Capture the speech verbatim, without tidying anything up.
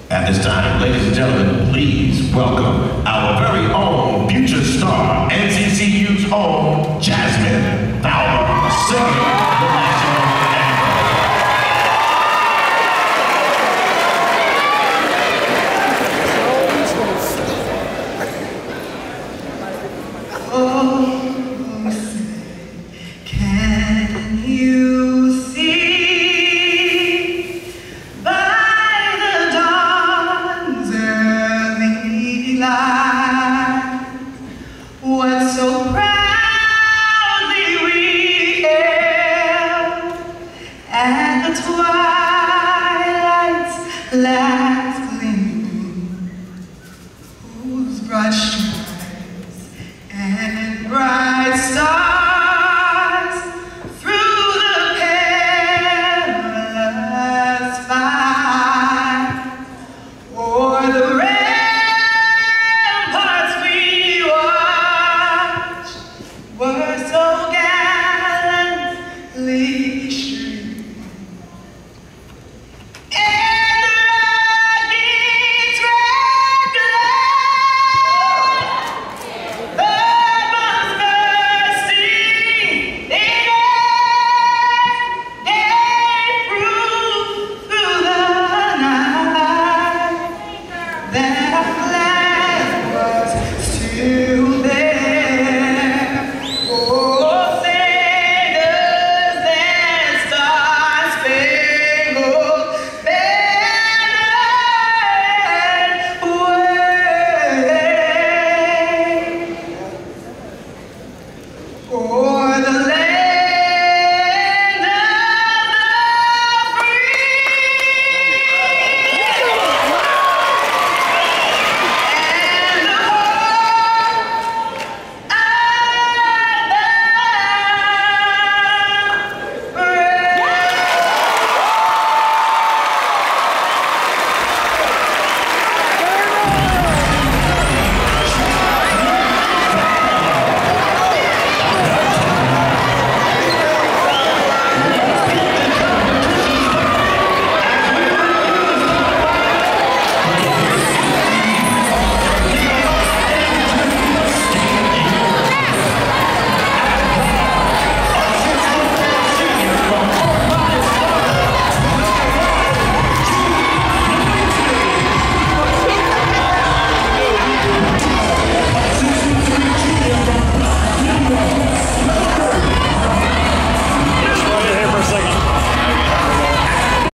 At this time, ladies and gentlemen, please welcome our very own future star, N C C U's own Jasmine Fowler, singing the national anthem. Oh, can you see by the dawn's early light what so proudly we hailed at the twilight's last